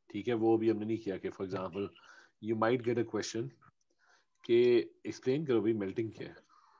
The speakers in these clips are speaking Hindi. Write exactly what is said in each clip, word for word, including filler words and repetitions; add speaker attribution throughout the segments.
Speaker 1: ठीक है, वो भी हमने नहीं किया कि for example you might get a question कि एक्सप्लेन करो भाई मेल्टिंग क्या है,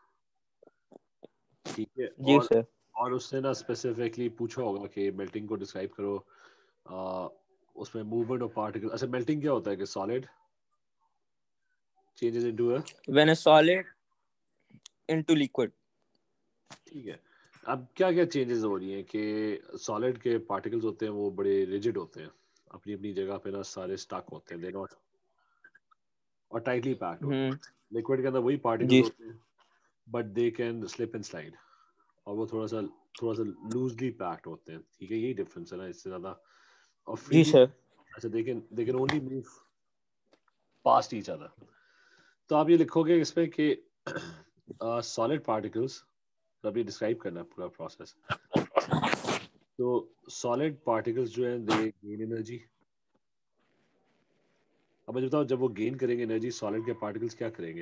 Speaker 1: ठीक है,
Speaker 2: जी
Speaker 1: और
Speaker 2: सर।
Speaker 1: और उसने ना स्पेसिफिकली पूछा होगा कि मेल्टिंग को डिस्क्राइब करो, आ, उसमें मूवमेंट ऑफ पार्टिकल। अच्छा, मेल्टिंग क्या होता है कि solid changes into a,
Speaker 2: when a solid into liquid.
Speaker 1: ठीक है। अब क्या क्या चेंजेस हो रही हैं कि सॉलिड के पार्टिकल्स होते हैं वो बड़े रिजिड होते हैं, अपनी अपनी जगह पे ना सारे स्टक होते हैं, दे नॉट, और टाइटली पैक्ड होते
Speaker 2: हम्म।
Speaker 1: हैं। लिक्विड के अंदर वही पार्टिकल्स
Speaker 2: जी।
Speaker 1: होते हैं but they can slip and slide, और वो थोड़ा सा थोड़ा सा लूजली पैक्ड होते हैं, ठीक है, यही डिफरेंस है ना, इससे ज्यादा। और
Speaker 2: जी
Speaker 1: फ्रीली,
Speaker 2: सर।
Speaker 1: अच्छा, they can they can only move past each other. तो आप ये लिखोगे इसमें कि सॉलिड पार्टिकल्स, तो अभी डिस्क्राइब करना है पूरा प्रोसेस। तो सॉलिड पार्टिकल्स जो हैं दे गेन एनर्जी। अब मुझे बताओ, जब वो गेन करेंगे एनर्जी, सॉलिड के पार्टिकल्स क्या करेंगे?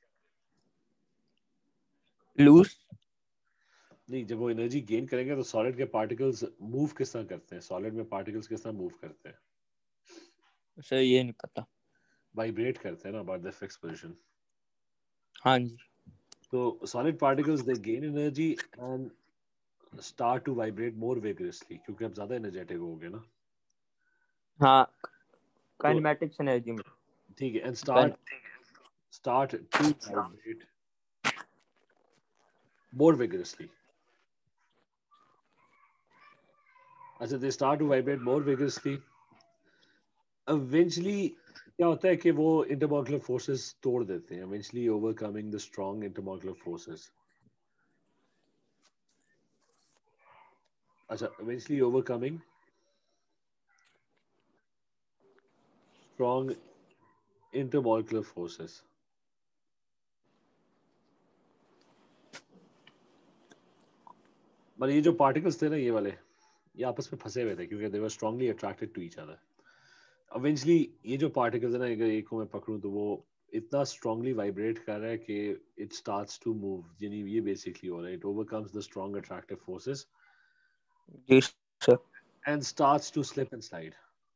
Speaker 2: लूज।
Speaker 1: नहीं, जब वो एनर्जी गेन करेंगे तो सॉलिड के पार्टिकल्स मूव किस तरह करते हैं, सॉलिड में पार्टिकल्स किस तरह मूव करते हैं?
Speaker 2: सर ये नहीं पता।
Speaker 1: वाइब्रेट करते हैं ना, अबाउट द फिक्स पोजीशन।
Speaker 2: हाँ जी।
Speaker 1: तो solid particles they gain energy and start to vibrate more vigorously, क्योंकि अब ज्यादा एनर्जेटिक हो गए ना।
Speaker 2: हाँ,
Speaker 1: तो
Speaker 2: काइनेमेटिक्स एनर्जी में।
Speaker 1: ठीक है, and
Speaker 2: kind
Speaker 1: start start to vibrate more vigorously. अच्छा, they start to vibrate more vigorously. Eventually क्या होता है कि वो इंटरमॉलिक्यूलर फोर्सेस तोड़ देते हैं, eventually overcoming the strong intermolecular forces. अच्छा, eventually overcoming strong intermolecular forces. मतलब ये जो पार्टिकल्स थे ना, ये वाले, ये आपस में फंसे हुए थे क्योंकि they were strongly attracted to each other. Eventually ये जो पार्टिकल्स है ना, अगर एक को मैं पकड़ूं तो वो इतना स्ट्रांगली वाइब्रेट कर रहा है कि इट स्टार्ट्स टू मूव, यानी ये बेसिकली हो रहा है, it overcomes the strong attractive forces
Speaker 2: जी sir.
Speaker 1: And starts to slip and slide.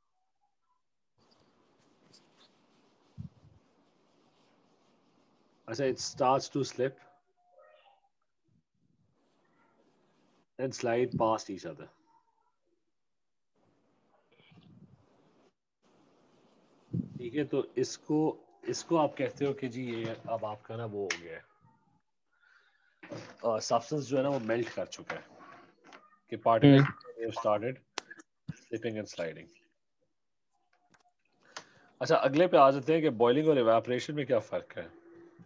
Speaker 1: अच्छा, it starts to slip and slide past each other. ठीक है, तो इसको इसको आप कहते हो कि जी ये अब आपका ना वो हो गया है, सब्सटेंस जो है ना वो मेल्ट कर चुका है, कि
Speaker 2: हम्म।
Speaker 1: Particles have started slipping and sliding. अच्छा, अगले पे आ जाते हैं कि बॉइलिंग और इवेपोरेशन में क्या फर्क है।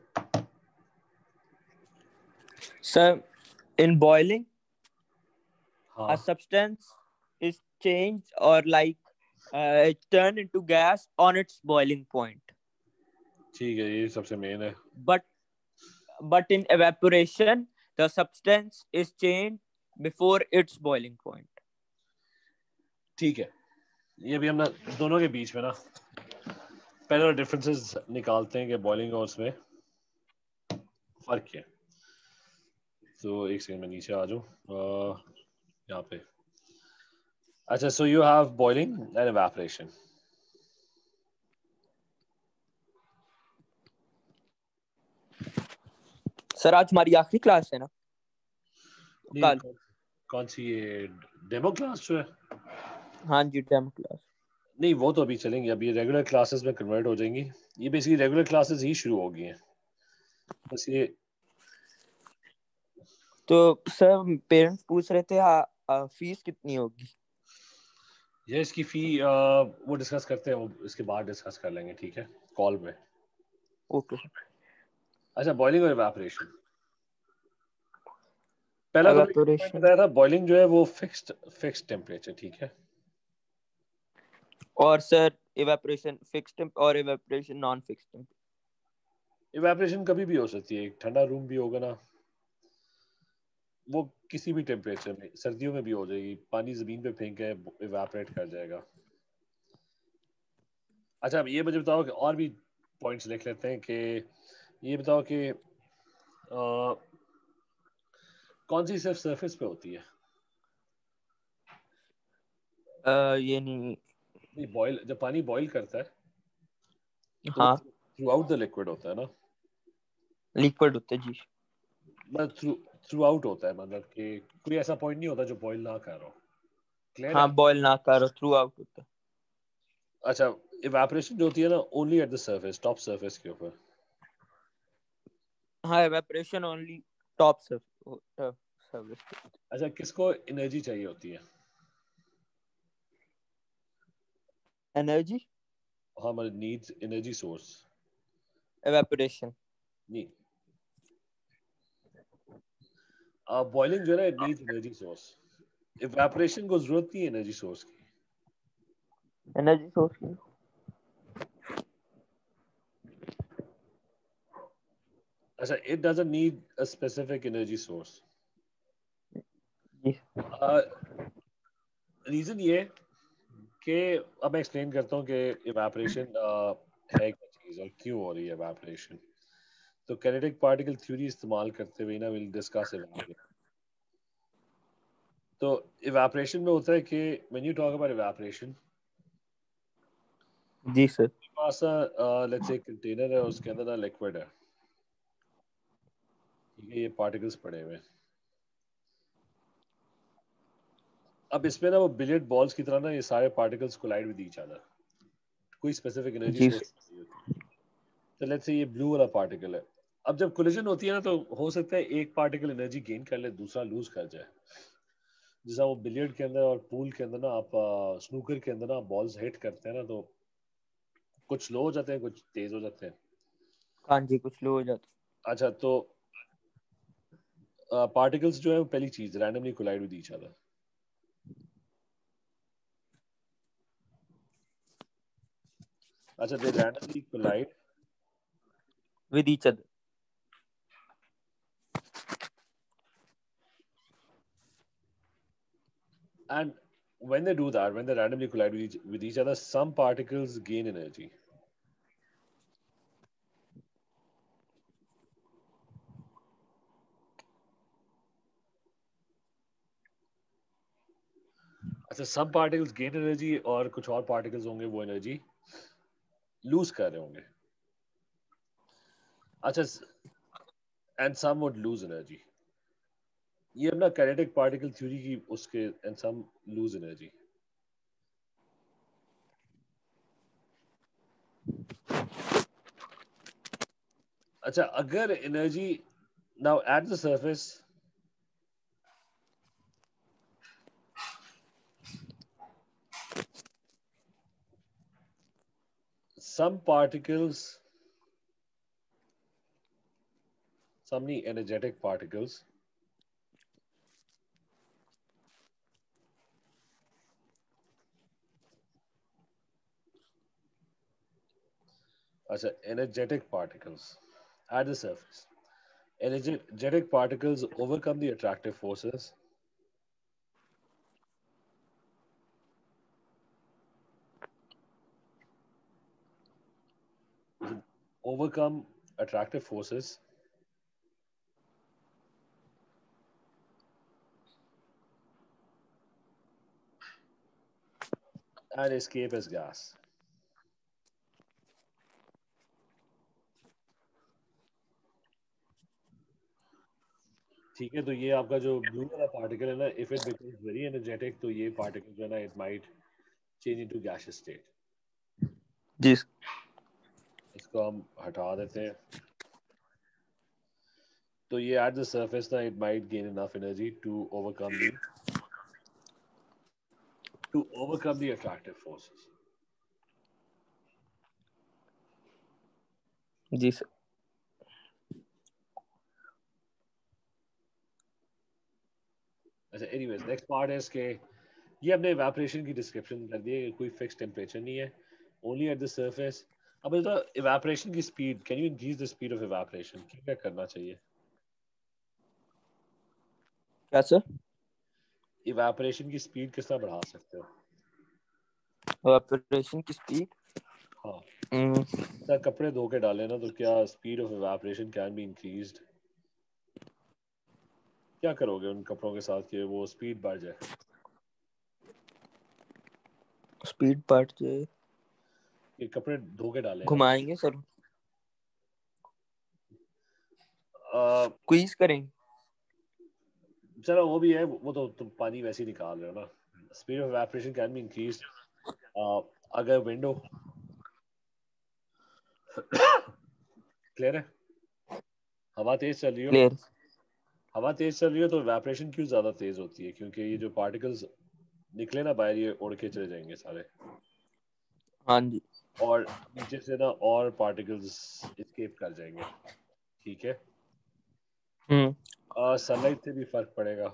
Speaker 2: सर, in boiling, a
Speaker 1: हाँ,
Speaker 2: substance is changed or like uh, turned into gas on its boiling point.
Speaker 1: ठीक है, ये सबसे मेन है।
Speaker 2: But but in evaporation, the substance is changed before its boiling point.
Speaker 1: ठीक है, ये भी हम ना दोनों के बीच में ना पहले डिफरेंसेस निकालते हैं कि बॉइलिंग और उसमें फर्क क्या है। तो एक सेकंड में नीचे आ जाऊँ, अ, यहाँ पे। अच्छा, so you have boiling and evaporation.
Speaker 2: Sir आज हमारी आखिरी क्लास है ना?
Speaker 1: नहीं,
Speaker 2: कल।
Speaker 1: कौन कौन सी ये डेमो क्लास जो है?
Speaker 2: हाँ जी, डेमो क्लास।
Speaker 1: नहीं, वो तो अभी चलेंगी, अभी रेगुलर क्लासेस में कन्वर्ट हो जाएंगी। ये बेसिकली रेगुलर क्लासेस ही शुरू हो गई हैं, बस ये।
Speaker 2: तो सर पेरेंट्स पूछ रहे थे आ, आ, फीस कितनी होगी?
Speaker 1: ये इसकी फी अ, वो डिस्कस करते हैं, वो इसके बाद डिस्कस कर लेंगे, ठीक है, कॉल में।
Speaker 2: ओके।
Speaker 1: अच्छा, बॉइलिंग और इवेपोरेशन, पहला तो मैंने पॉइंट
Speaker 2: एवेपोरेशन।
Speaker 1: बताया था, बॉइलिंग जो है वो फिक्स्ड फिक्स्ड टेम्परेचर, ठीक है।
Speaker 2: और सर इवेपोरेशन फिक्स टेम्प और evaporation non fix temp.
Speaker 1: Evaporation कभी भी हो सकती है, एक ठंडा रूम भी होगा ना, वो किसी भी टेम्परेचर में, सर्दियों में भी हो जाएगी, पानी जमीन पे फेंक के इवेपोरेट कर जाएगा। अच्छा, अब ये मुझे बताओ कि और भी पॉइंट्स लिख लेते हैं कि ये बताओ कि अ, कौन सी सिर्फ सरफेस पे होती है?
Speaker 2: ये नहीं
Speaker 1: नहीं, बॉयल जब पानी बॉईल करता है तो
Speaker 2: हाँ
Speaker 1: थ्रू आउट द लिक्विड होता है ना,
Speaker 2: लिक्विड होते हैं जी।
Speaker 1: मतलब थ्रू थ्रू आउट होता है, मतलब कि कोई ऐसा पॉइंट नहीं होता जो बॉईल ना कर रहा हो। क्लियर
Speaker 2: हाँ
Speaker 1: है?
Speaker 2: बॉयल ना करो, थ्रू आउट होता है।
Speaker 1: अच्छा, इवेपोरेशन जो होती है ना only at the surface, top surface के ऊपर।
Speaker 2: हाँ एवेपोरेशन ओनली टॉप सर्विस।
Speaker 1: अच्छा, किसको एनर्जी चाहिए होती है?
Speaker 2: एनर्जी
Speaker 1: हाँ, मतलब नीड्स एनर्जी सोर्स।
Speaker 2: एवेपोरेशन।
Speaker 1: नहीं, बॉइलिंग जो है ना it needs energy source. Evaporation को जरूरत नहीं है एनर्जी सोर्स की।
Speaker 2: एनर्जी सोर्स
Speaker 1: अच्छा, it doesn't need a specific energy source.
Speaker 2: जी।
Speaker 1: रीजन ये कि अब मैं एक्सप्लेन करता हूँ कि इवेपोरेशन है क्या चीज़ और क्यों हो रही है इवेपोरेशन। तो किनेटिक पार्टिकल थ्योरी इस्तेमाल करते हुए ना विल डिस्कस इवेपोरेशन। तो इवेपोरेशन में होता है कि when you talk about evaporation,
Speaker 2: जी सर।
Speaker 1: पास लेट्स से कंटेनर है, उसके अंदर ना लिक्विड है, ठीक है, ये पार्टिकल्स पड़े हुए हैं। अब इसमें ना वो बिलियर्ड बॉल्स की तरह ना ये सारे particles collide with each other, कोई स्पेसिफिक एनर्जी
Speaker 2: जी
Speaker 1: सोर्स नहीं होती। तो लेट्स से ये ब्लू वाला पार्टिकल है, अब जब कोलिजन होती है ना तो हो सकता है एक पार्टिकल एनर्जी गेन कर ले, दूसरा लूज कर जाए। जैसा वो बिलियर्ड के अंदर और पूल के अंदर ना, आप स्नूकर के अंदर ना बॉल्स हिट करते हैं ना, तो कुछ स्लो हो जाते हैं, कुछ तेज हो जाते हैं।
Speaker 2: हाँ जी, कुछ लो हो जाता।
Speaker 1: अच्छा, तो पार्टिकल्स जो है वो पहली चीज randomly collide with each other. अच्छा, they randomly collide
Speaker 2: with each other.
Speaker 1: and when they do that, when they randomly collide with each, with each other, some particles gain energy. अच्छा, some particles gain energy और कुछ और particles होंगे वो energy lose कर रहे होंगे। अच्छा, and some would lose energy। ये अपना kinetic particle theory की उसके and some lose energy। अच्छा, अगर energy now at the surface some particles, some नहीं, energetic particles अच्छा, energetic particles at the surface, energetic particles overcome the attractive forces overcome attractive forces and escape as gas। ठीक है, तो ये आपका जो ब्लू वाला पार्टिकल है ना, if it becomes very energetic तो ये पार्टिकल जो है ना it might change into gaseous state.
Speaker 2: जी।
Speaker 1: इसको हम हटा देते हैं। तो ये एट द सरफेस ना it might gain enough energy to overcome the to overcome the attractive forces.
Speaker 2: जी सर।
Speaker 1: अच्छा, एनीवेज नेक्स्ट पार्ट है इसके, ये हमने इवेपोरेशन की डिस्क्रिप्शन कर दी है, कोई फिक्स टेम्परेचर नहीं है, ओनली एट द सरफेस। अब तो इवेपोरेशन की speed, can you increase the speed of evaporation, क्या क्या करना चाहिए?
Speaker 2: क्या सर?
Speaker 1: इवेपोरेशन की स्पीड किस तरह बढ़ा सकते हो?
Speaker 2: एवेपोरेशन की स्पीड।
Speaker 1: हाँ, सर कपड़े धो के डाले ना तो क्या speed of evaporation can be increased? क्या करोगे उन कपड़ों के साथ कि वो स्पीड बढ़ जाए?
Speaker 2: स्पीड बढ़ जाए,
Speaker 1: ये कपड़े धो के डाले आप।
Speaker 2: घुमाएंगे सर,
Speaker 1: अ,
Speaker 2: क्वीज करेंगे।
Speaker 1: चलो वो भी है, वो तो तुम पानी वैसे ही निकाल रहे हो ना। Speed of evaporation can be increase अगर विंडो क्लियर है, हवा तेज चल रही हो,
Speaker 2: क्लियर।
Speaker 1: हवा तेज चल रही हो तो evaporation क्यों ज्यादा तेज होती है? क्योंकि ये जो पार्टिकल्स निकले ना बाहर, ये उड़ के चले जाएंगे सारे,
Speaker 2: हाँ जी।
Speaker 1: और नीचे से ना और पार्टिकल्स एस्केप कर जाएंगे, ठीक है।
Speaker 2: हम्म।
Speaker 1: सनलाइट से भी फर्क पड़ेगा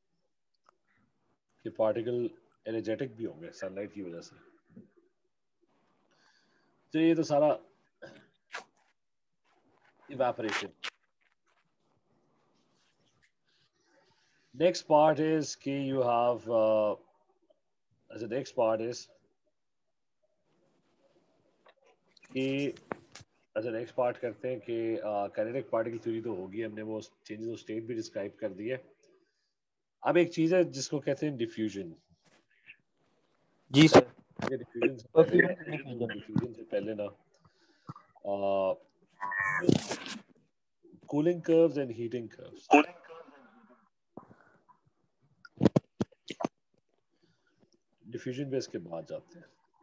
Speaker 1: कि पार्टिकल एनर्जेटिक भी होंगे सनलाइट की वजह से। तो ये तो सारा इवेपोरेशन। नेक्स्ट पार्ट इज कि you have the next part is कि अच्छा नेक्स्ट पार्ट करते हैं कि काइनेटिक पार्टिकल थ्योरी तो होगी, हमने वो चेंजेस ऑफ स्टेट भी डिस्क्राइब कर दी है। अब एक चीज है जिसको कहते हैं डिफ्यूजन।
Speaker 2: जी सर।
Speaker 1: डिफ्यूजन से पहले ना
Speaker 2: परफ्यूम डिफ्यूजन।
Speaker 1: डिफ्यूजन से पहले ना cooling curves and heating curves, diffusion पे इसके बाद जाते हैं।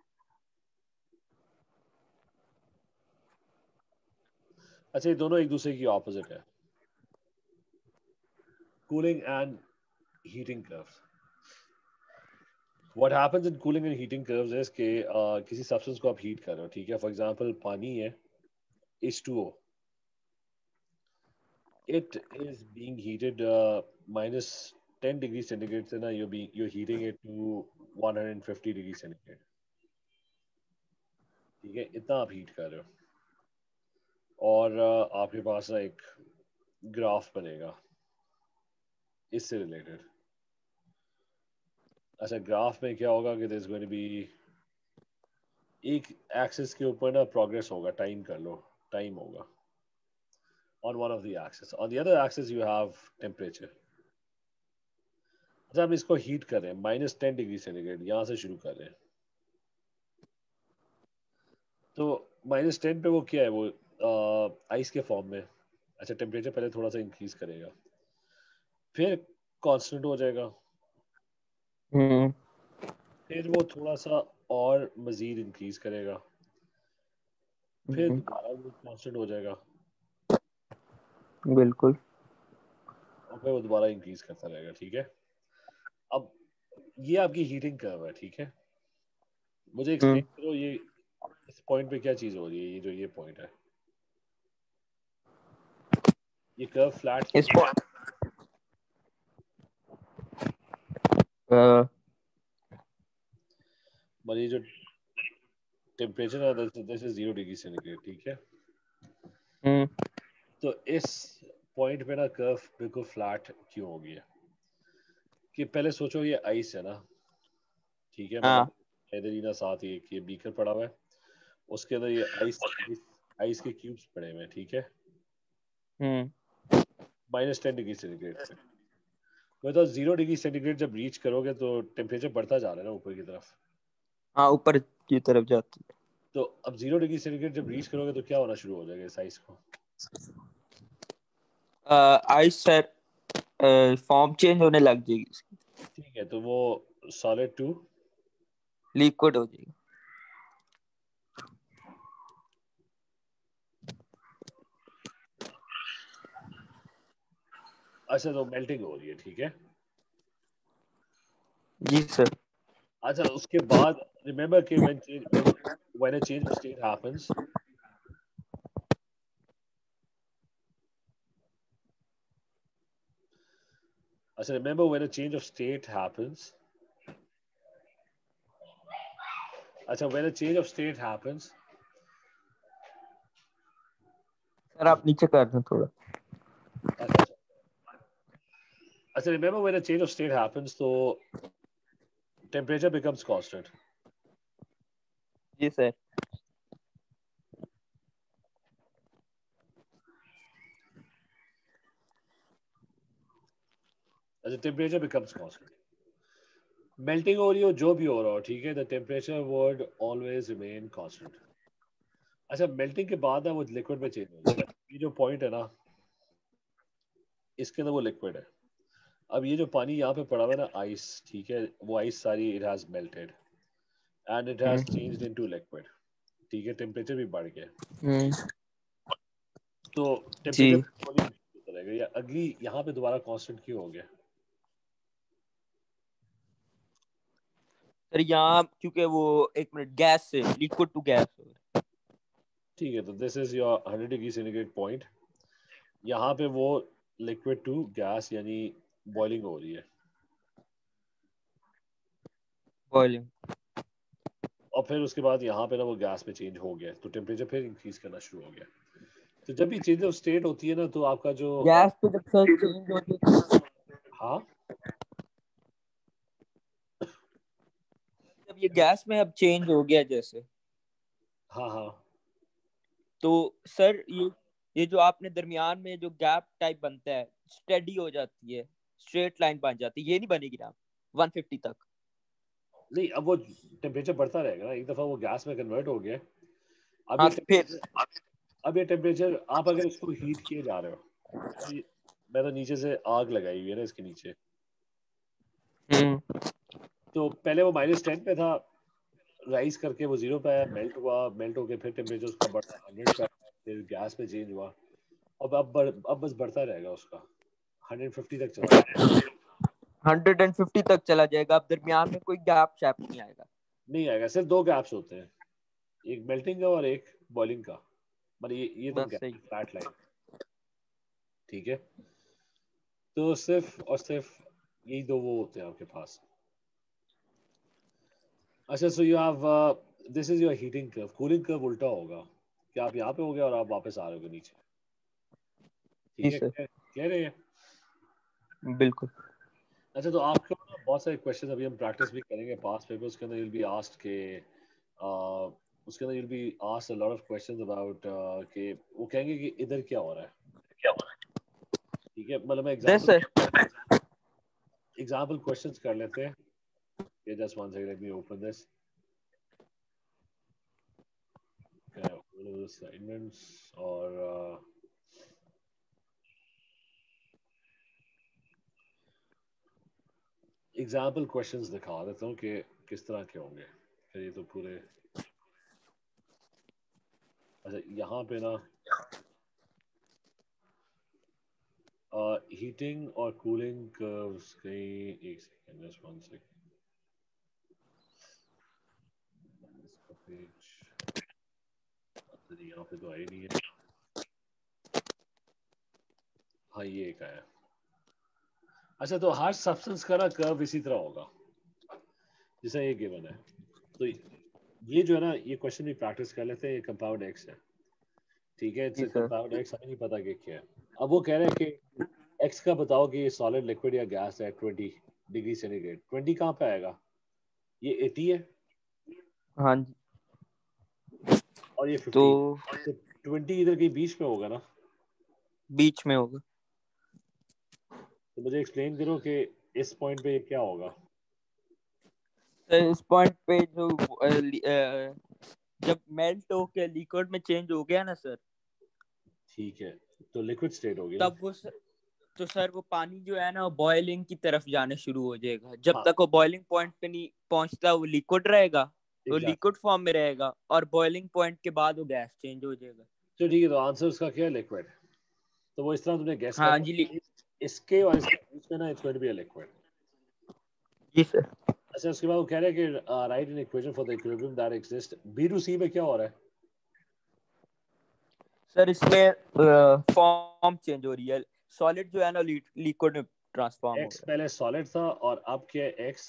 Speaker 1: अच्छा, ये दोनों एक दूसरे की ऑपोजिट है, cooling and heating curves. What happens in cooling and heating curves is कि uh, किसी सब्सटेंस को आप हीट कर रहे हो, ठीक है। फॉर एग्जांपल पानी है H two O, it is being heated uh, minus ten degree centigrade से ना you're being you're heating it to one hundred fifty degree centigrade, ठीक है। इतना आप हीट कर रहे हो, और uh, आपके पास ना एक ग्राफ बनेगा इससे रिलेटेड। अच्छा, ग्राफ में क्या होगा कि there's going to be एक एक्सिस के ऊपर ना प्रोग्रेस होगा, टाइम कर लो, टाइम होगा on one of the axis. On the other axis you have temperature. अच्छा, हम इसको हीट कर रहे हैं माइनस टेन डिग्री सेंटीग्रेड, यहाँ से शुरू कर रहे हैं। तो माइनस टेन पे वो क्या है, वो आइस के फॉर्म में। अच्छा, टेम्परेचर पहले थोड़ा सा इंक्रीज करेगा, फिर कांस्टेंट हो जाएगा,
Speaker 2: हम्म।
Speaker 1: फिर वो थोड़ा सा और मजीद इंक्रीज करेगा, फिर
Speaker 2: हम्म,
Speaker 1: दोबारा वो कांस्टेंट हो जाएगा,
Speaker 2: बिल्कुल।
Speaker 1: और फिर वो दोबारा इंक्रीज करता रहेगा, ठीक है। अब ये आपकी हीटिंग कर्व है, ठीक है। मुझे
Speaker 2: हम्म।
Speaker 1: एक्सप्लेन करो ये इस पॉइंट पे क्या चीज हो रही है, ये जो ये पॉइंट है, ये कर्व फ्लैट क्यों
Speaker 2: इस
Speaker 1: है?
Speaker 2: पर
Speaker 1: मतलब ये जो टेम्परेचर है this is zero degree centigrade, ठीक है।
Speaker 2: हम्म।
Speaker 1: तो इस पॉइंट पे ना कर्व बिल्कुल फ्लैट क्यों हो गया? कि पहले सोचो ये आइस है ना, ठीक है। मतलब
Speaker 2: हाँ।
Speaker 1: इधर ही ना साथ ही एक ये बीकर पड़ा हुआ है, उसके अंदर ये आइस आइस आइस के क्यूब्स पड़े हुए हैं, ठीक है।
Speaker 2: हम्म।
Speaker 1: माइनस टेन डिग्री सेंटीग्रेड पे मतलब जीरो डिग्री सेंटीग्रेड जब रीच करोगे तो टेम्परेचर बढ़ता जा रहा है ना ऊपर की तरफ।
Speaker 2: हाँ, ऊपर की तरफ जाती
Speaker 1: तो अब जीरो डिग्री सेंटीग्रेड जब रीच करोगे तो क्या होना शुरू हो जाएगा इस आइस को?
Speaker 2: है। आइस सर फॉर्म चेंज होने लग जाएगी इसकी,
Speaker 1: ठीक है, तो वो सॉलिड टू
Speaker 2: लिक्विड हो जाएगी।
Speaker 1: अच्छा, तो मेल्टिंग हो रही है, ठीक है।
Speaker 2: जी सर।
Speaker 1: अच्छा, उसके बाद रिमेंबर कि when change when when a change of state happens, अच्छा remember when a change of state happens, अच्छा when a change of state happens,
Speaker 2: sir आप नीचे कर दें थोड़ा।
Speaker 1: अच्छा अच्छा अच्छा remember when a change of state happens तो temperature becomes constant।
Speaker 2: जी सर।
Speaker 1: अच्छा, temperature becomes constant। मेल्टिंग हो रही हो, जो भी हो रहा हो, ठीक है, the temperature would always remain constant. अच्छा, मेल्टिंग के बाद ना वो लिक्विड में चेंज हो जाएगा। ये जो पॉइंट है ना, इसके अंदर वो लिक्विड है। अब ये जो पानी यहाँ पे पड़ा हुआ है ना, आइस, ठीक है, वो आइस सारी it has melted and it has changed into liquid, ठीक है, टेम्परेचर भी बढ़ गया।
Speaker 2: हम्म,
Speaker 1: तो
Speaker 2: जी
Speaker 1: टेम्परेचर होता रहेगा, या अगली यहाँ पे दोबारा कांस्टेंट क्यों हो गया?
Speaker 2: सर यहाँ क्योंकि वो एक मिनट गैस से लिक्विड टू गैस।
Speaker 1: ठीक है, तो this is your hundred degree centigrade point. यहाँ पे वो लिक्विड टू गैस यानी बॉइलिंग हो रही है,
Speaker 2: बॉइलिंग।
Speaker 1: और फिर उसके बाद यहाँ पे ना वो गैस में चेंज हो गया, तो टेम्परेचर फिर इंक्रीज करना शुरू हो गया। तो जब भी चेंज ऑफ स्टेट होती है ना, तो आपका जो अ,
Speaker 2: गैस पे जब सर चेंज होती है,
Speaker 1: हाँ
Speaker 2: जब ये गैस में अब चेंज हो गया जैसे,
Speaker 1: हाँ हाँ
Speaker 2: तो सर ये ये जो आपने दरमियान में जो गैप टाइप बनता है, स्टेडी हो जाती है, स्ट्रेट लाइन बन जाती है, ये नहीं बनेगी ना वन फिफ्टी तक?
Speaker 1: नहीं, अब वो टेम्परेचर बढ़ता रहेगा ना, एक दफा वो गैस में कन्वर्ट हो गया। अब
Speaker 2: हाँ
Speaker 1: ये
Speaker 2: तो फिर।
Speaker 1: टेम्परेचर अब ये टेम्परेचर आप अगर इसको हीट किए जा रहे हो, तो ये- मैं तो नीचे से आग लगाई हुई है ना इसके नीचे,
Speaker 2: हम्म,
Speaker 1: तो पहले वो माइनस टेन पे था, राइज करके वो जीरो पे आया, मेल्ट हुआ, मेल्ट होके फिर टेम्परेचर उसका बढ़ा हंड्रेड पे आया, फिर गैस में चेंज हुआ। अब अब बढ़, अब बस बढ़ता रहेगा उसका, हंड्रेड फिफ्टी तक चला जाएगा।
Speaker 2: हंड्रेड एंड फिफ्टी तक चला जाएगा, अब दरमियान में कोई गैप शैप नहीं आएगा?
Speaker 1: नहीं आएगा, सिर्फ दो गैप्स होते हैं, एक मेल्टिंग का और एक बॉइलिंग का, मतलब ये ये तुम
Speaker 2: बस
Speaker 1: कह
Speaker 2: सही।
Speaker 1: फ्लैट लाइन, ठीक है। तो सिर्फ और सिर्फ यही दो वो होते हैं आपके पास। अच्छा, so you have this is your heating curve. Cooling curve उल्टा होगा कि आप यहाँ पे हो गए और आप वापस आ रहे हो नीचे, ठीक
Speaker 2: जी
Speaker 1: है,
Speaker 2: सर,
Speaker 1: कह रहे हैं।
Speaker 2: बिल्कुल।
Speaker 1: अच्छा, तो आपके ना बहुत सारे क्वेश्चन अभी हम प्रैक्टिस भी करेंगे पास्ट पेपर्स के अंदर, विल बी आस्क्ड के uh, उसके अंदर will be asked a lot of questions about के वो कहेंगे कि इधर क्या हो रहा है, ठीक है, मतलब मैं
Speaker 2: दस
Speaker 1: एग्जांपल
Speaker 2: सर।
Speaker 1: एग्जांपल क्वेश्चंस कर लेते हैं। ये just one second, let me open this assignments और एग्जांपल क्वेश्चंस दिखा देता हूँ कि किस तरह के होंगे, फिर ये तो पूरे। अच्छा, यहाँ पे ना हीटिंग और कूलिंग कर्व्स कहीं, एक सेकेंड, जस्ट वन सेकेंड, इसका पेज यहाँ पे तो आई नहीं है। हाँ, ये एक आया। अच्छा, तो हर सब्सटेंस का ना कर्व इसी तरह होगा जैसा ये गिवन है। तो ये जो है ना, ये क्वेश्चन भी प्रैक्टिस कर लेते हैं। ये कंपाउंड एक्स है, ठीक है, इट्स
Speaker 2: जी
Speaker 1: अ
Speaker 2: सर।
Speaker 1: कंपाउंड एक्स, हमें नहीं पता कि क्या है। अब वो कह रहे हैं कि एक्स का बताओ कि ये सॉलिड, लिक्विड या गैस है ट्वेंटी डिग्री सेंटीग्रेड। ट्वेंटी कहाँ पे आएगा? ये एटी है
Speaker 2: हाँ जी।
Speaker 1: और ये
Speaker 2: तो
Speaker 1: फिफ्टी है, तो ट्वेंटी इधर के बीच में होगा ना।
Speaker 2: बीच में होगा।
Speaker 1: तो मुझे एक्सप्लेन करो कि इस पॉइंट पे ये क्या होगा।
Speaker 2: सर इस पॉइंट पे जो अ, लि- अ, जब मेल्ट होके लिक्विड में चेंज हो गया ना सर,
Speaker 1: ठीक है, तो लिक्विड स्टेट होगी ना।
Speaker 2: तब वो सर, तो सर वो पानी जो है ना बॉइलिंग की तरफ जाने शुरू हो जाएगा। जब
Speaker 1: हाँ,
Speaker 2: तक वो बॉइलिंग पॉइंट पे नहीं पहुंचता वो लिक्विड रहेगा, वो
Speaker 1: एग्जैक्टली।
Speaker 2: लिक्विड फॉर्म में रहेगा, और बॉइलिंग पॉइंट के बाद वो गैस चेंज हो जाएगा।
Speaker 1: तो ठीक है, तो आंसर उसका क्या है? लिक्विड। तो वो इस तरह तुमने गेस
Speaker 2: हाँ
Speaker 1: करना
Speaker 2: जी
Speaker 1: है, इसके और इसके बीच में ना it's going to be a liquid.
Speaker 2: जी सर।
Speaker 1: अच्छा, उसके बाद वो कह रहे हैं कि write an equation for the equilibrium that exist. B to C में क्या हो रहा है?
Speaker 2: सर इसमें फॉर्म चेंज हो रही है, सॉलिड जो है ना लिक्विड में ट्रांसफॉर्म हो
Speaker 1: एक्स
Speaker 2: रहा
Speaker 1: पहले सॉलिड था और अब क्या है? एक्स,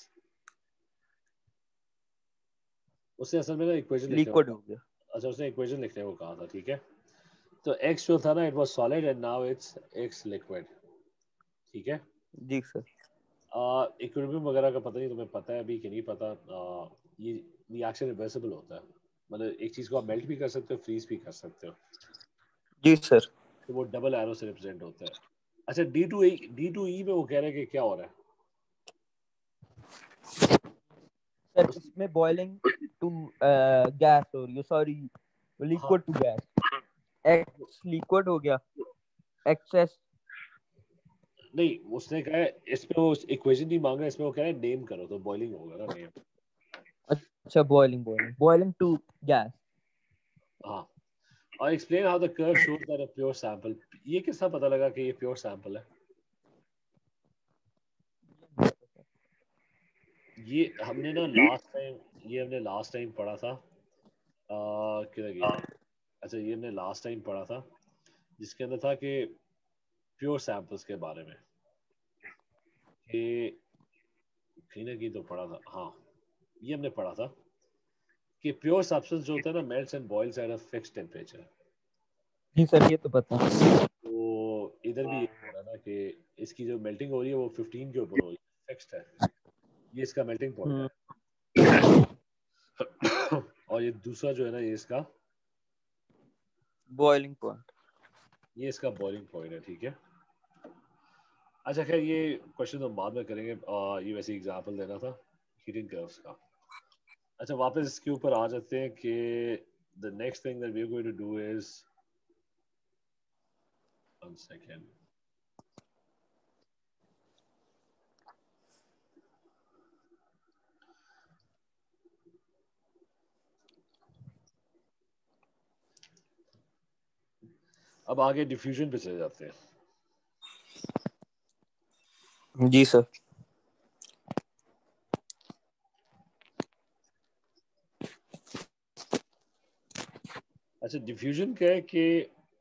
Speaker 1: उससे असल में ना इक्वेशन
Speaker 2: है,
Speaker 1: लिखने को
Speaker 2: लिक्विड हो
Speaker 1: कहा।
Speaker 2: गया।
Speaker 1: अच्छा, उसने इक्वेशन लिखने को कहा था, ठीक है। तो एक्स जो था ना, it was solid and now it's X liquid, ठीक है।
Speaker 2: जी सर।
Speaker 1: इक्विलिब्रियम वगैरह का पता नहीं, तुम्हें पता है अभी कि नहीं पता। uh, ये रिएक्शन रिवर्सिबल होता है, मतलब एक चीज को आप मेल्ट भी कर सकते हो, फ्रीज भी कर सकते हो,
Speaker 2: जी सर।
Speaker 1: तो वो डबल एरो से रिप्रेजेंट होता है। अच्छा, D to E D to E में वो कह रहे हैं कि क्या हो रहा है?
Speaker 2: सर इसमें बॉइलिंग टू गैस हो रही है, sorry liquid to gas, X liquid हो गया, एक्सेस।
Speaker 1: नहीं, उसने कहा है इसमें वो इक्वेशन नहीं मांगा, इसमें वो कह रहा है नेम करो, तो बॉइलिंग होगा ना नेम।
Speaker 2: अच्छा boiling boiling boiling to gas.
Speaker 1: हाँ, और explain how the curve shows that a pure sample. ये किसका पता लगा कि ये प्योर सैंपल है? ये हमने ना लास्ट टाइम ये हमने लास्ट टाइम पढ़ा था, आ, किधर गया ये? अच्छा, ये हमने लास्ट टाइम पढ़ा था जिसके अंदर था कि प्योर सैंपल्स के बारे में, कि कहीं ना कहीं तो पढ़ा था। हाँ, ये हमने पढ़ा था कि प्योर सब्सटेंस जो होता है ना melts and boils at a fixed temperature.
Speaker 2: जी सर ये तो पता है।
Speaker 1: तो इधर भी ये हो रहा है ना कि इसकी जो मेल्टिंग हो रही है वो फिफ्टीन के ऊपर हो रही है, फिक्स्ड है, ये इसका मेल्टिंग पॉइंट है। और ये दूसरा जो है ना, ये इसका
Speaker 2: बॉइलिंग पॉइंट,
Speaker 1: ये इसका बॉइलिंग पॉइंट है, ठीक है। अच्छा खैर, ये क्वेश्चन हम बाद में करेंगे, आ, ये वैसे एग्जांपल देना था हीटिंग कर्व्स का। अच्छा, वापस इसके ऊपर आ जाते हैं कि the next thing that we are going to do is, one second, अब आगे डिफ्यूजन पे चले जाते हैं।
Speaker 2: जी सर।
Speaker 1: अच्छा, डिफ्यूजन क्या है कि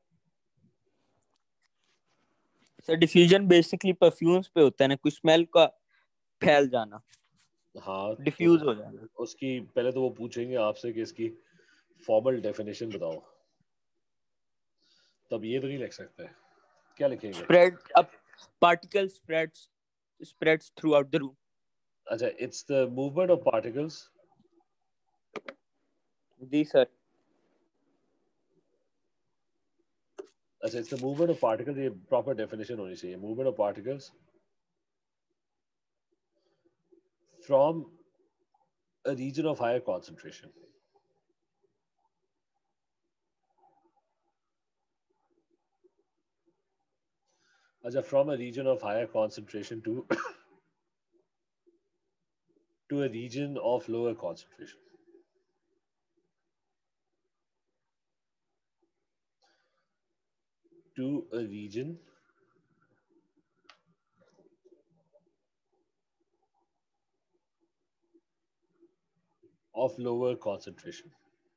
Speaker 2: सर डिफ्यूजन बेसिकली परफ्यूम्स पे होता है ना, कुछ स्मेल का फैल जाना,
Speaker 1: हाँ, तो
Speaker 2: डिफ्यूज हो जाना।
Speaker 1: उसकी पहले तो वो पूछेंगे आपसे कि इसकी फॉर्मल डेफिनेशन बताओ, तब ये तो नहीं लिख सकते, क्या लिखेंगे?
Speaker 2: Spread up, particle spreads spreads throughout the room.
Speaker 1: अच्छा, it's the movement of particles.
Speaker 2: जी सर।
Speaker 1: अच्छा, it's the movement of particles, ये प्रॉपर डेफिनेशन होनी चाहिए, movement of particles from a region of higher concentration. अच्छा, from a region of higher concentration to to a region of lower concentration. To a region of lower concentration.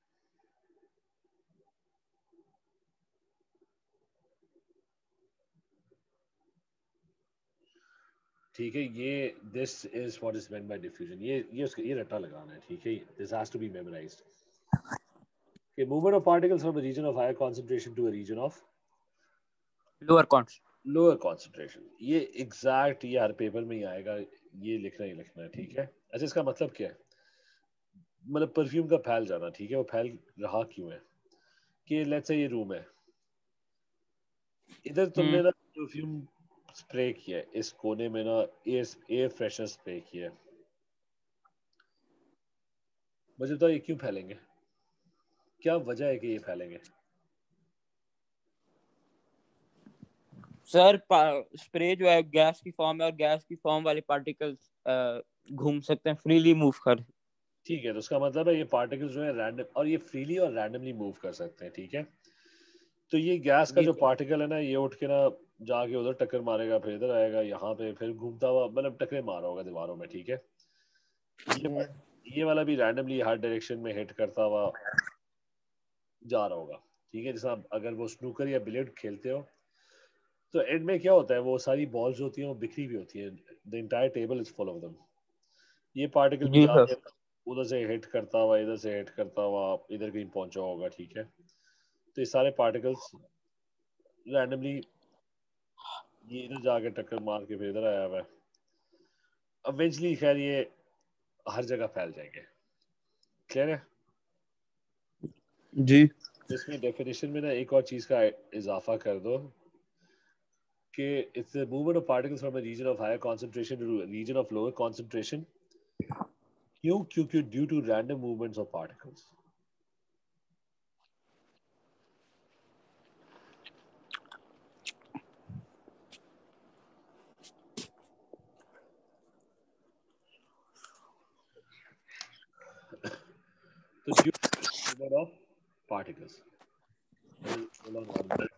Speaker 1: ठीक है, ये this is what is meant by diffusion, ये ये उसका ये रट्टा लगाना है, ठीक है, this has to be memorized. Okay, movement of particles from a region of higher concentration to a region of
Speaker 2: lower cons.
Speaker 1: lower concentration, ये exact ये हर पेपर में ही आएगा, ये लिखना ही लिखना है, ठीक है। अच्छा, इसका मतलब क्या है? मतलब परफ्यूम का फैल जाना, ठीक है, वो फैल रहा क्यों है? कि लेट्स से ये रूम है, इधर तुमने ना परफ्यूम स्प्रे किया है, इस कोने में ना एयर एयर फ्रेशनर स्प्रे किया है, मुझे तो ये क्यों फैलेंगे? क्या वजह है कि ये फैलेंगे?
Speaker 2: सर स्प्रे जो है गैस की फॉर्म है, और गैस की फॉर्म वाले पार्टिकल्स घूम सकते हैं, फ्रीली मूव कर।
Speaker 1: ठीक है, तो उसका मतलब है ये पार्टिकल्स जो है रैंडम, और ये फ्रीली और रैंडमली मूव कर सकते हैं, ठीक है। तो ये गैस का
Speaker 2: जी
Speaker 1: जो
Speaker 2: सर।
Speaker 1: पार्टिकल है ना, ये उठ के ना जाके उधर टक्कर मारेगा, फिर इधर आएगा, यहाँ पे फिर घूमता हुआ मतलब टक्कर मारा होगा दीवारों में, ठीक है। ये वा- ये वाला भी रैंडमली हर डायरेक्शन में हिट करता हुआ जा रहा होगा, ठीक है। जैसे आप अगर वो स्नूकर या बिलियर्ड खेलते हो, तो एंड में क्या होता है, वो सारी बॉल्स होती हैं वो बिखरी हुई होती है, the entire table is full of them. ये पार्टिकल भी
Speaker 2: जी
Speaker 1: जाके
Speaker 2: सर।
Speaker 1: उधर से हिट करता हुआ, इधर से हिट करता हुआ इधर कहीं पहुंचा होगा, ठीक है। तो ये सारे पार्टिकल्स रैंडमली ये इधर जाके टक्कर मार के फिर इधर आया हुआ है, इवेंचुअली खैर ये हर जगह फैल जाएंगे, क्लियर है।
Speaker 2: जी।
Speaker 1: इसमें डेफिनेशन में ना एक और चीज का इजाफा कर दो कि it's the movement of particles from a region of higher concentration to region of lower concentration क्यों? क्योंकि due to random movements of particles. तो due to movement of particles. Hold on one minute.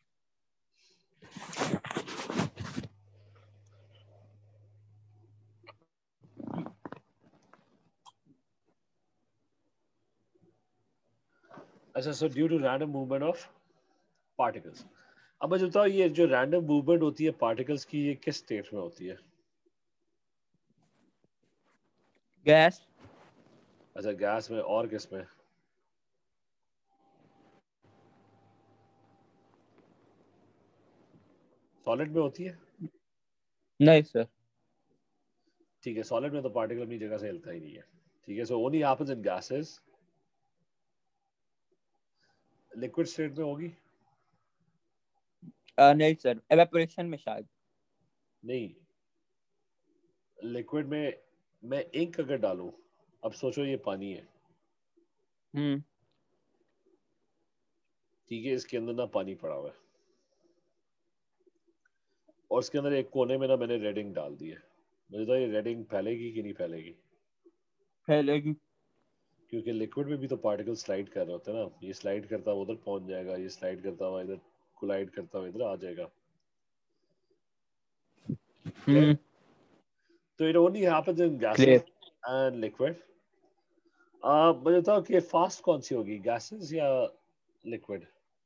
Speaker 1: अच्छा, so due to random movement of particles. अब मुझे बताओ, ये जो रैंडम मूवमेंट होती है पार्टिकल्स की, ये किस स्टेट में होती है?
Speaker 2: गैस.
Speaker 1: अच्छा, गैस में. और किस में? सॉलिड में होती है?
Speaker 2: नहीं सर.
Speaker 1: ठीक है, सॉलिड में तो पार्टिकल अपनी जगह से हिलता ही नहीं है. ठीक है, so only happens in gases. Liquid state में होगी?
Speaker 2: uh, नहीं सर, एवेपोरेशन में शायद.
Speaker 1: नहीं, लिक्विड में मैं इंक अगर डालूं, अब सोचो ये पानी है.
Speaker 2: हम्म.
Speaker 1: ठीक है, इसके अंदर ना पानी पड़ा हुआ है और इसके अंदर एक कोने में ना मैंने रेड इंक डाल दी है. मुझे तो ये रेड इंक फैलेगी कि नहीं फैलेगी?
Speaker 2: फैलेगी.
Speaker 1: क्योंकि लिक्विड में भी तो पार्टिकल स्लाइड कर रहे होते हैं ना. ये स्लाइड करता हुआ उधर पहुंच जाएगा, ये स्लाइड करता हुआ इधर कोलाइड करता हुआ इधर आ जाएगा.
Speaker 2: हम्म.
Speaker 1: तो it only happens in gases
Speaker 2: clear.
Speaker 1: And liquid. आप मुझे बताओ कि फास्ट कौन सी होगी, गैसेस या लिक्विड?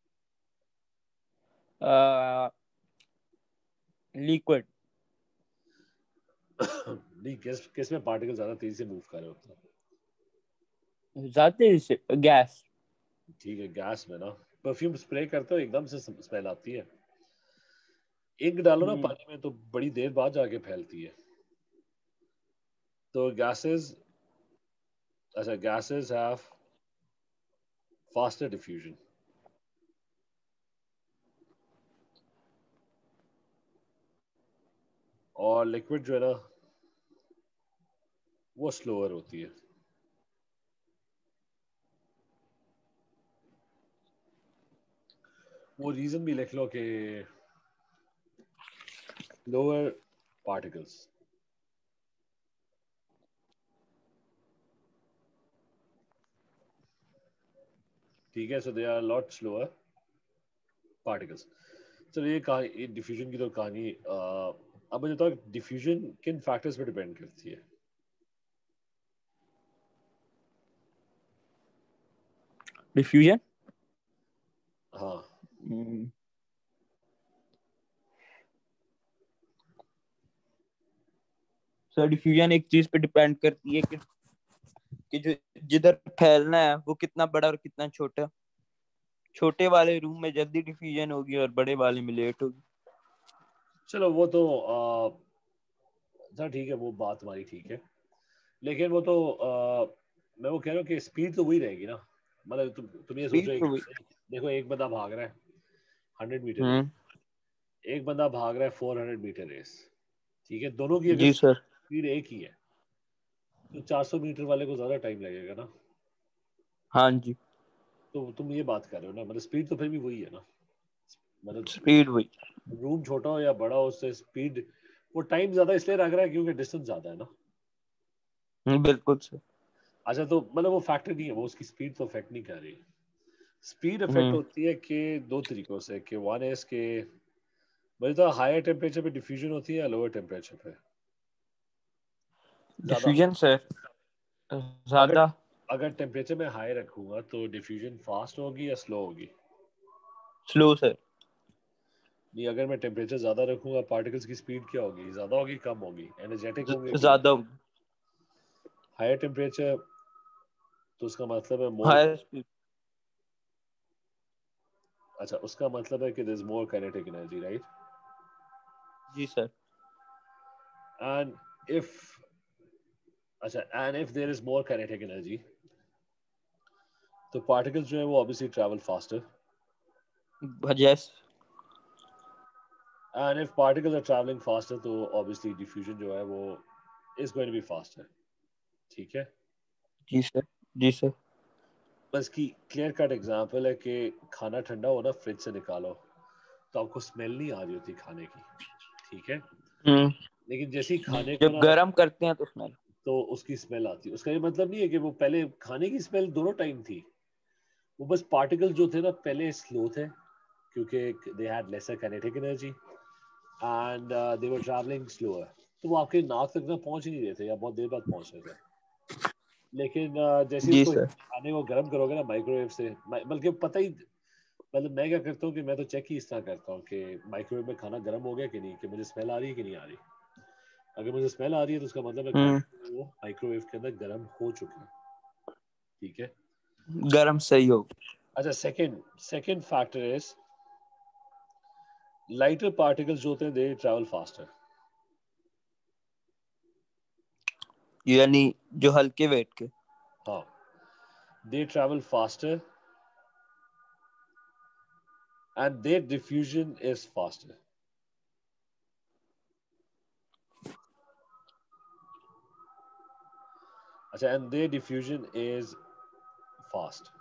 Speaker 2: लिक्विड.
Speaker 1: नहीं, किस किस में पार्टिकल ज्यादा तेजी से मूव कर रहे होते हैं?
Speaker 2: जाते से गैस.
Speaker 1: ठीक है, गैस में ना. परफ्यूम स्प्रे करते हो एकदम से स्मेल आती है. इंक डालो ना
Speaker 2: हम्म.
Speaker 1: पानी में तो बड़ी देर बाद जाके फैलती है. तो गैसेस, अच्छा, गैसेस हैव फास्टर डिफ्यूजन और लिक्विड जो है ना वो स्लोअर होती है. वो रीजन भी लिख लो कि लोअर पार्टिकल्स. ठीक है, so they are lot slower particles. चलो, ये कहानी, ये डिफ्यूजन की तो कहानी. अब मुझे बताओ डिफ्यूजन किन फैक्टर्स पे डिपेंड करती है?
Speaker 2: डिफ्यूजन.
Speaker 1: हाँ.
Speaker 2: सर डिफ्यूजन एक चीज पे डिपेंड करती है कि कि जो जिधर फैलना है वो कितना बड़ा और कितना छोटा. छोटे वाले रूम में जल्दी डिफ्यूजन होगी और बड़े वाले में लेट होगी.
Speaker 1: चलो, वो तो सर ठीक है, वो बात हमारी ठीक है. लेकिन वो तो आ, मैं वो कह रहा हूँ कि स्पीड तो वही रहेगी ना. मतलब तुम तुम ये
Speaker 2: स्पीड
Speaker 1: सोचो,
Speaker 2: तो
Speaker 1: एक,
Speaker 2: वही.
Speaker 1: देखो एक बंदा भाग रहा है हंड्रेड मीटर रेस,
Speaker 2: हम्म.
Speaker 1: एक बंदा भाग रहा है फोर हंड्रेड मीटर रेस. ठीक है, दोनों की अगर
Speaker 2: जी सर.
Speaker 1: स्पीड एक ही है तो चार सौ मीटर वाले को ज्यादा टाइम लगेगा ना.
Speaker 2: हाँ जी.
Speaker 1: तो तुम ये बात कर रहे हो ना, मतलब स्पीड तो फिर भी वही है ना. मतलब
Speaker 2: स्पीड वही.
Speaker 1: रूम छोटा हो या बड़ा हो, उससे स्पीड, वो टाइम ज्यादा इसलिए लग रहा है क्योंकि डिस्टेंस ज्यादा है ना.
Speaker 2: हम्म, बिल्कुल सर.
Speaker 1: अच्छा, तो मतलब वो फैक्टर नहीं है, वो उसकी स्पीड तो अफेक्ट नहीं कर रही. स्पीड अफेक्ट
Speaker 2: हम्म.
Speaker 1: होती है कि दो तरीकों से, कि वन है इसके, मुझे तो हायर टेम्परेचर पे डिफ्यूजन होती है या लोअर टेम्परेचर पे ज्यादा.
Speaker 2: डिफ्यूजन सर
Speaker 1: अगर
Speaker 2: ज्यादा.
Speaker 1: अगर टेम्परेचर में हाई रखूंगा तो डिफ्यूजन फास्ट होगी या स्लो होगी?
Speaker 2: Slow sir.
Speaker 1: नहीं, अगर मैं टेम्परेचर ज्यादा रखूंगा पार्टिकल्स की स्पीड क्या होगी, ज्यादा होगी कम होगी, एनर्जेटिक होंगे कि
Speaker 2: ज्यादा.
Speaker 1: Higher temperature? तो उसका मतलब है मोर.
Speaker 2: Higher speed.
Speaker 1: अच्छा, उसका मतलब है कि there is more kinetic energy, right?
Speaker 2: जी सर.
Speaker 1: एंड इफ अच्छा and if there is more kinetic energy तो पार्टिकल्स जो है वो obviously travel faster.
Speaker 2: Yes.
Speaker 1: And if particles are travelling faster तो ऑब्वियसली डिफ्यूजन जो है वो is going to be faster. ठीक है,
Speaker 2: जी सर, जी सर।
Speaker 1: बस की क्लियर कट एग्जांपल है कि खाना ठंडा हो ना, फ्रिज से निकालो तो आपको स्मेल नहीं आ रही होती खाने की, ठीक है,
Speaker 2: हम्म।
Speaker 1: लेकिन जैसे ही खाने को
Speaker 2: जब
Speaker 1: ना
Speaker 2: गरम करते हैं तो स्मेल।
Speaker 1: तो उसकी स्मेल आती है। उसका ये मतलब नहीं है कि वो पहले खाने की स्मेल दोनों टाइम थी, वो बस पार्टिकल जो थे ना पहले स्लो थे क्योंकि they had lesser kinetic energy and they were travelling slower, तो वो आपके नाक तक ना पहुंच ही नहीं रहे थे या बहुत देर बाद पहुंच रहे थे। लेकिन uh, जैसे ही
Speaker 2: जी
Speaker 1: उसको
Speaker 2: सर।
Speaker 1: खाने को गर्म करोगे ना माइक्रोवेव से, बल्कि पता ही, मतलब मैं क्या करता हूँ कि मैं तो चेक ही इस तरह करता हूँ कि माइक्रोवेव में खाना गर्म हो गया कि नहीं, कि मुझे स्मेल आ रही है कि नहीं आ रही। अगर मुझे स्मेल आ रही है तो उसका मतलब है खाना
Speaker 2: हम्म।
Speaker 1: वो माइक्रोवेव के अंदर गर्म हो चुका है, ठीक है।
Speaker 2: गरम सही हो।
Speaker 1: अच्छा, second second factor is lighter particles जो होते हैं दे ट्रैवल फास्टर।
Speaker 2: यानी जो हल्के वेट के।
Speaker 1: हाँ, they travel faster and their diffusion is faster. अच्छा, and their diffusion is fast.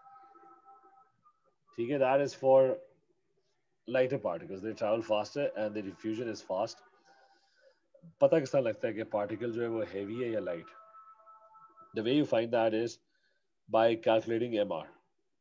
Speaker 1: ठीक है, that is for lighter particles. They travel faster and the diffusion is fast. पता किस तरह लगता है कि पार्टिकल जो है वो हैवी है या light? The way you find that is by calculating M R.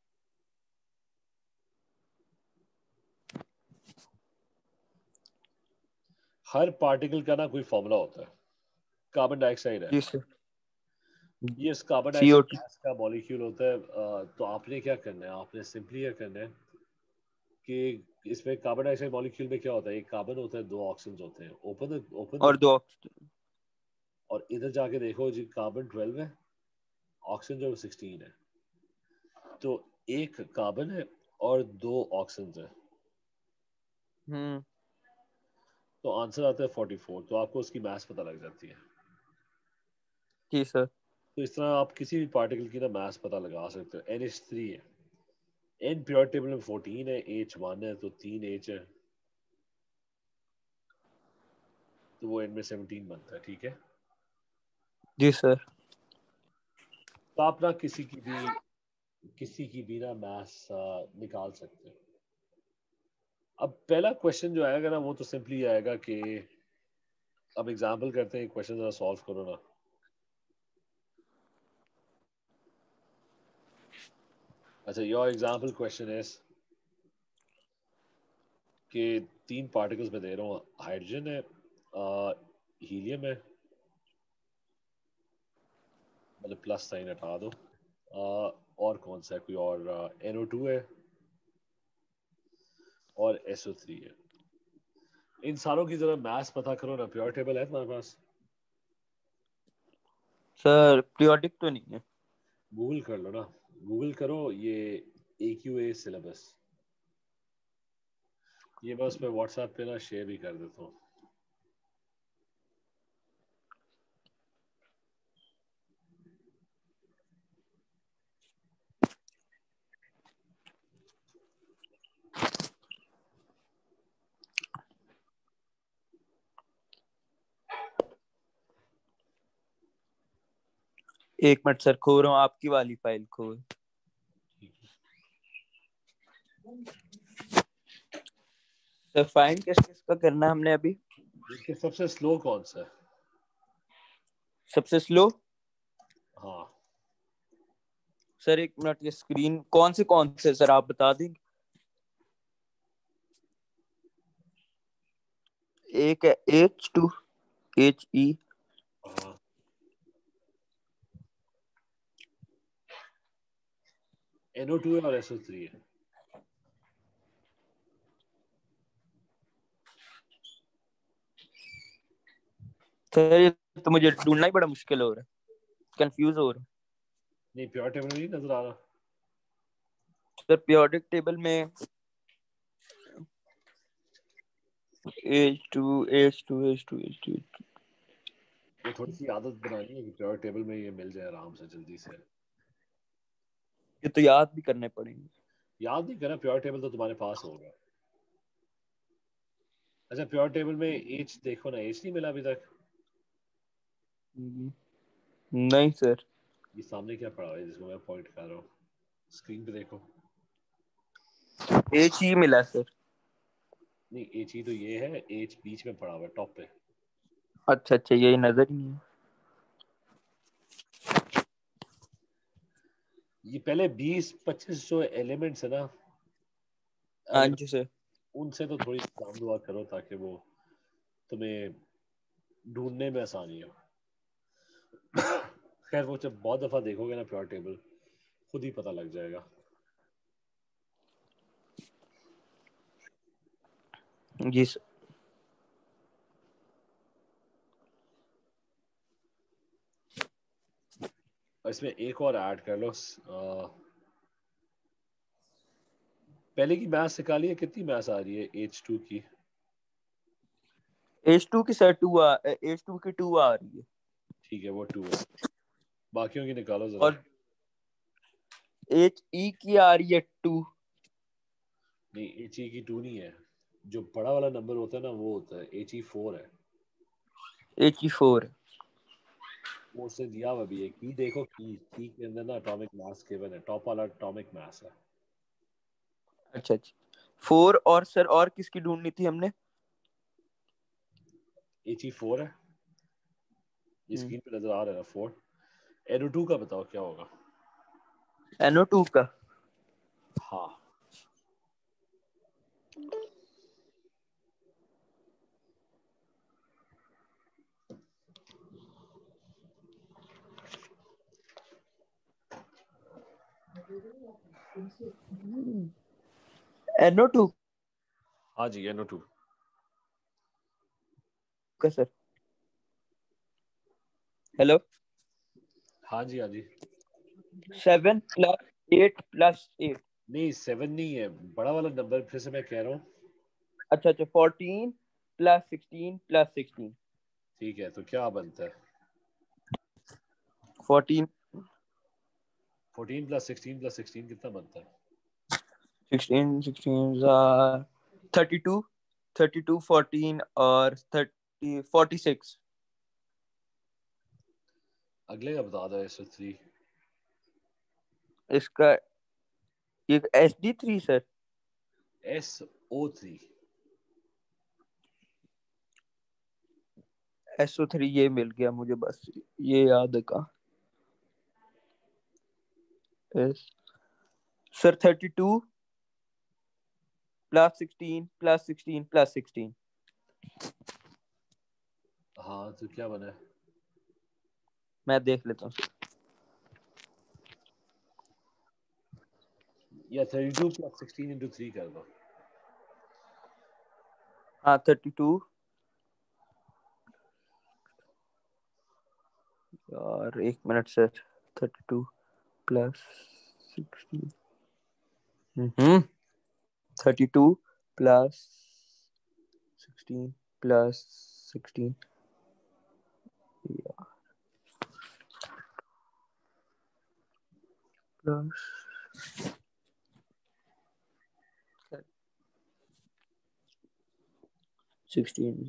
Speaker 1: हर पार्टिकल का ना कोई फॉर्मूला होता है। कार्बन डाइऑक्साइड है,
Speaker 2: जी सर।
Speaker 1: ये इस carbon dioxide
Speaker 2: C O two.
Speaker 1: Gas का मॉलिक्यूल होता है। अ, तो आपने क्या करना है, आपने सिंपली क्या करना है कि इसमें कार्बन डाइऑक्साइड मॉलिक्यूल में क्या होता है, एक कार्बन होता है, दो ऑक्सीजन होते हैं। ओपन ओपन
Speaker 2: और दो ऑक्सीजन।
Speaker 1: और इधर जाके देखो जी, कार्बन ट्वेल्व है, ऑक्सीजन जो सिक्सटीन है, तो एक कार्बन है और दो ऑक्सीजन है,
Speaker 2: हम्म।
Speaker 1: तो आंसर आता है फोर्टी फोर। तो आपको उसकी मास पता लग जाती है।
Speaker 2: जी सर।
Speaker 1: तो इस तरह आप किसी भी पार्टिकल की ना मास पता लगा सकते हो। एन एच थ्री है, एन प्योर टेबल में फोर्टीन है, एच वन है, तो तीन एच है, तो वो एन में सेवनटीन बनता है, ठीक है।
Speaker 2: जी सर।
Speaker 1: तो आप ना किसी की भी किसी की भी ना मास निकाल सकते हैं। अब पहला क्वेश्चन जो आएगा ना वो तो सिंपली आएगा कि, अब एग्जांपल करते हैं, क्वेश्चन जरा सॉल्व करो ना। अच्छा, योर एग्जांपल क्वेश्चन इज कि तीन पार्टिकल्स में दे रहा हूँ, हाइड्रोजन है, हीलियम है, मतलब प्लस साइन हटा दो, आ, और कौन सा है, कोई और, एन ओ टू है और एस ओ थ्री है। इन सारों की जरा मास पता करो ना। प्योर टेबल है तुम्हारे पास?
Speaker 2: सर पीरियोडिक तो नहीं है।
Speaker 1: गूगल कर लो ना, गूगल करो ये ए क्यू ए सिलेबस। ये मैं उस पर व्हाट्सएप पे ना शेयर भी कर देता हूँ।
Speaker 2: एक मिनट सर, खो रहा हूँ आपकी वाली फाइल खो। सर फाइंड किस किस का करना है हमने अभी?
Speaker 1: देखिए सबसे स्लो कौन सा है?
Speaker 2: सबसे स्लो?
Speaker 1: हाँ,
Speaker 2: सर एक मिनट, ये स्क्रीन कौन से कौन से सर आप बता देंगे? एक है एच टू, एच ई।
Speaker 1: हाँ, एन ओ टू है और एस ओ थ्री है।
Speaker 2: सर ये तो मुझे ढूंढना ही बड़ा मुश्किल हो रहा है, कंफ्यूज हो रहा हूँ।
Speaker 1: नहीं, प्योर टेबल में नहीं नजर आ रहा?
Speaker 2: सर पीरियोडिक टेबल में H two, H two, H two, H two.
Speaker 1: वो थोड़ी सी आदत बनानी है कि प्योर टेबल में ये मिल जाए आराम से, जल्दी से।
Speaker 2: ये तो याद भी करने पड़ेंगे।
Speaker 1: याद नहीं करना, प्योर टेबल तो तुम्हारे पास होगा। अच्छा, प्योर टेबल में एच देखो ना, एच नहीं मिला अभी तक?
Speaker 2: नहीं सर।
Speaker 1: ये सामने क्या पड़ा हुआ है जिसको मैं पॉइंट कर रहा हूँ? स्क्रीन पे देखो।
Speaker 2: एच ही मिला सर।
Speaker 1: नहीं, एच ही तो ये है, एच बीच में पड़ा हुआ है टॉप पे।
Speaker 2: अच्छा अच्छा, यही नजर ही नहीं है।
Speaker 1: ये पहले बीस पच्चीस जो एलिमेंट्स है ना,
Speaker 2: हाँ
Speaker 1: अगर
Speaker 2: जी सर।
Speaker 1: उनसे तो थोड़ी काम दुआ करो ताकि वो तुम्हें ढूंढने में आसानी हो। खैर वो जब बहुत दफा देखोगे ना प्योर टेबल, खुद ही पता लग जाएगा।
Speaker 2: जी सर।
Speaker 1: और इसमें एक और ऐड कर लो। आ, पहले की मैथ्स निकाली है, कितनी मैथ्स आ रही है एच टू की?
Speaker 2: एच टू की सर टू आ एच टू की टू आ रही है।
Speaker 1: ठीक है, वो टू है। बाकियों की निकालो जरा।
Speaker 2: और एच ई की आ रही है टू।
Speaker 1: नहीं, एच ई की टू नहीं है। जो बड़ा वाला नंबर होता है ना वो होता है एच ई फोर है।
Speaker 2: H E four.
Speaker 1: वो उसने दिया हुआ भी है की, देखो की की के अंदर ना एटॉमिक मास गिवन है, टॉप वाला एटॉमिक मास है।
Speaker 2: अच्छा अच्छा। फोर और सर और किसकी ढूंढनी थी हमने?
Speaker 1: एच ई फोर है, ये स्क्रीन पे नजर आ रहा है ना फोर। एन ओ टू का बताओ क्या होगा?
Speaker 2: एन ओ टू का
Speaker 1: हाँ,
Speaker 2: एन ओ टू
Speaker 1: हाँ जी, एन ओ टू।
Speaker 2: का सर। हेलो।
Speaker 1: हाँ जी, हाँ जी।
Speaker 2: Seven plus eight plus eight.
Speaker 1: नहीं, सेवन नहीं है, बड़ा वाला नंबर फिर से मैं कह रहा हूँ।
Speaker 2: अच्छा अच्छा, fourteen plus sixteen plus sixteen.
Speaker 1: ठीक है, तो क्या बनता है?
Speaker 2: Fourteen.
Speaker 1: Fourteen plus sixteen plus sixteen कितना बनता है?
Speaker 2: Sixteen sixteen thirty two. Thirty two fourteen और थर्टी फोर्टी सिक्स।
Speaker 1: अगले का बता दो, एस ओ थ्री।
Speaker 2: इसका ये S D three sir.
Speaker 1: S O three.
Speaker 2: S O three ये मिल गया मुझे, बस ये याद है का। S sir thirty two plus sixteen plus sixteen plus sixteen.
Speaker 1: हाँ, तो क्या बना है?
Speaker 2: मैं देख लेता हूँ।
Speaker 1: या thirty two plus sixteen into three कर दो।
Speaker 2: हाँ थर्टी टू। और एक minute sir. Thirty two plus sixteen. हम्म। Thirty two plus sixteen plus sixteen plus sixteen.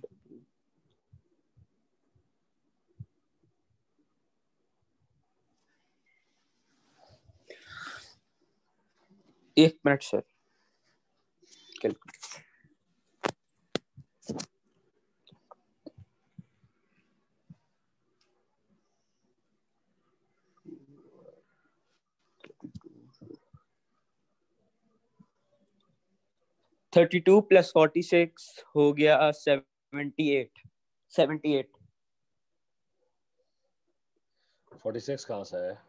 Speaker 2: एक minute sir. Thirty two plus forty six हो गया seventy eight. Seventy eight.
Speaker 1: Forty six कहाँ से है?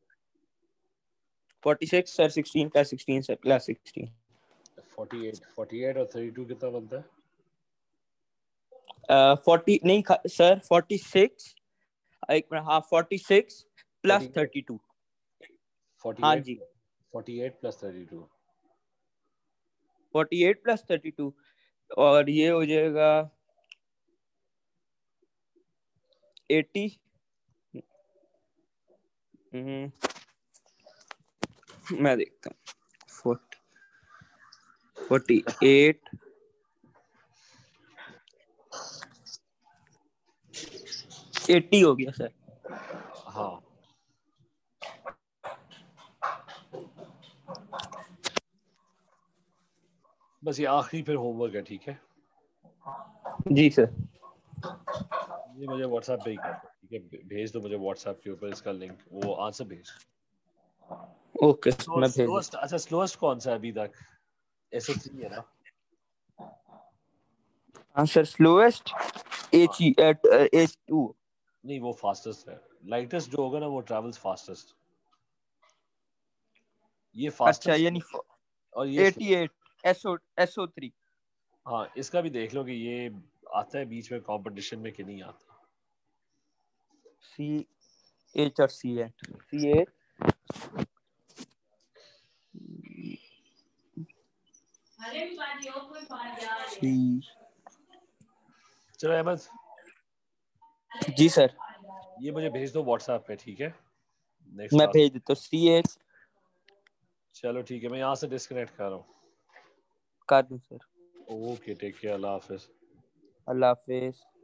Speaker 2: Forty six sir sixteen plus sixteen sir plus sixteen.
Speaker 1: Forty eight. Forty eight और थर्टी टू कितना बनता है?
Speaker 2: फोर्टी नहीं सर फोर्टी सिक्स। एक मिनट, हाँ forty six plus
Speaker 1: forty eight.
Speaker 2: Thirty two.
Speaker 1: Forty
Speaker 2: हाँ
Speaker 1: एट।
Speaker 2: जी।
Speaker 1: Forty eight plus thirty two.
Speaker 2: Forty eight plus thirty two और ये हो जाएगा एटी। हम्म, मैं देखता हूँ। फोर्टी फोर्टी एट एटी हो गया सर।
Speaker 1: हाँ बस ये आखिरी फिर होमवर्क है, ठीक है?
Speaker 2: जी सर।
Speaker 1: ये मुझे व्हाट्सएप पे ही कर दो, ठीक है? भेज दो मुझे व्हाट्सएप के ऊपर इसका लिंक, वो आंसर भेज।
Speaker 2: ओके मैं भेज
Speaker 1: स्लोएस्ट, अच्छा स्लोएस्ट कौन सा है अभी तक? एस ओ थ्री है ना?
Speaker 2: हाँ sir, slowest H E eight H two.
Speaker 1: नहीं वो फास्टेस्ट है। लाइटेस्ट जो होगा ना वो ट्रैवल्स फास्टेस्ट। ये
Speaker 2: अच्छा
Speaker 1: फास्टेस्ट
Speaker 2: यानी
Speaker 1: और ये slow।
Speaker 2: Eighty eight S O S O three.
Speaker 1: हाँ इसका भी देख लो कि ये आता है बीच में कंपटीशन में कि नहीं आता।
Speaker 2: सी एच और सी एट सी एट सी।
Speaker 1: चलो अहमद,
Speaker 2: जी सर
Speaker 1: ये मुझे भेज दो व्हाट्सएप पे, ठीक है? नेक्स्ट
Speaker 2: मैं
Speaker 1: क्लास।
Speaker 2: भेज देता हूँ सी एट।
Speaker 1: चलो ठीक है, मैं यहाँ से डिस्कनेक्ट कर रहा हूँ।
Speaker 2: कर दूँ सर।
Speaker 1: ओके टेक केयर, अल्लाह हाफिज।
Speaker 2: अल्लाह हाफिज।